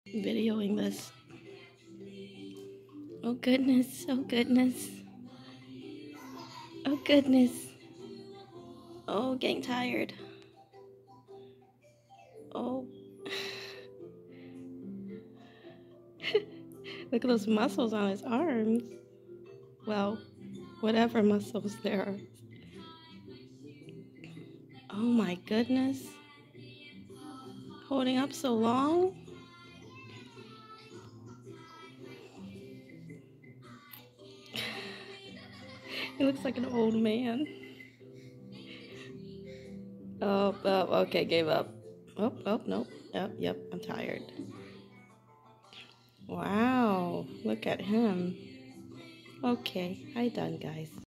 videoing this. Oh goodness, oh goodness. Oh goodness. Oh, getting tired. Oh. Look at those muscles on his arms. Well, whatever muscles there are. Oh my goodness. Holding up so long? He looks like an old man. Oh, okay, gave up. Oh, nope. Yep, I'm tired. Wow, look at him. Okay, I done, guys.